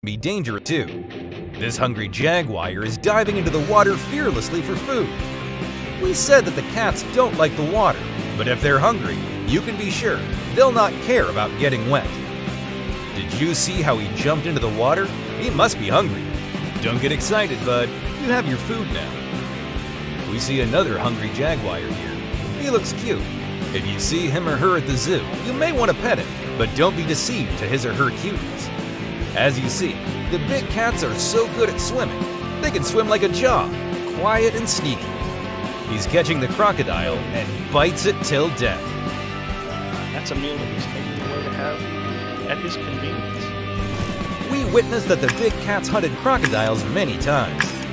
be dangerous too. This hungry jaguar is diving into the water fearlessly for food. We said that the cats don't like the water, but if they're hungry, you can be sure they'll not care about getting wet. Did you see how he jumped into the water? He must be hungry. Don't get excited, bud. You have your food now. We see another hungry jaguar here. He looks cute. If you see him or her at the zoo, you may want to pet him, but don't be deceived to his or her cuteness. As you see, the big cats are so good at swimming, they can swim like a jog, quiet and sneaky. He's catching the crocodile and bites it till death. That's a meal that he's taking away to have at his convenience. We witnessed that the big cats hunted crocodiles many times.